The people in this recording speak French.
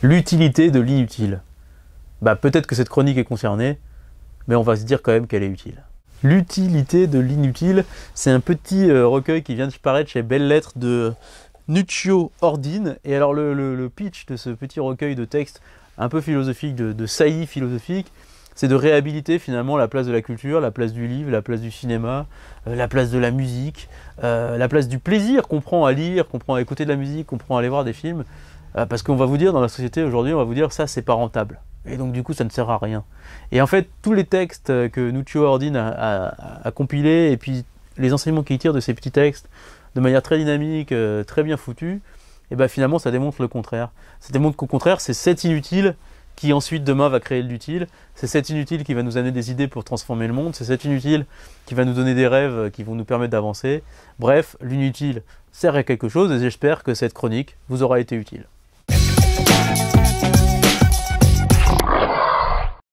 L'utilité de l'inutile. Bah peut-être que cette chronique est concernée, mais on va se dire quand même qu'elle est utile. L'utilité de l'inutile, c'est un petit recueil qui vient de paraître chez Belles Lettres de Nuccio Ordine. Et alors le pitch de ce petit recueil de textes un peu philosophique, de saillies philosophiques, c'est de réhabiliter finalement la place de la culture, la place du livre, la place du cinéma, la place de la musique, la place du plaisir qu'on prend à lire, qu'on prend à écouter de la musique, qu'on prend à aller voir des films. Parce qu'on va vous dire, dans la société aujourd'hui, on va vous dire ça c'est pas rentable. Et donc du coup ça ne sert à rien. Et en fait tous les textes que Nuccio Ordine a compilés, et puis les enseignements qu'il tire de ces petits textes, de manière très dynamique, très bien foutue, et ben finalement ça démontre le contraire. Ça démontre qu'au contraire c'est cet inutile qui ensuite demain va créer de l'utile, c'est cet inutile qui va nous amener des idées pour transformer le monde, c'est cet inutile qui va nous donner des rêves qui vont nous permettre d'avancer. Bref, l'inutile sert à quelque chose et j'espère que cette chronique vous aura été utile.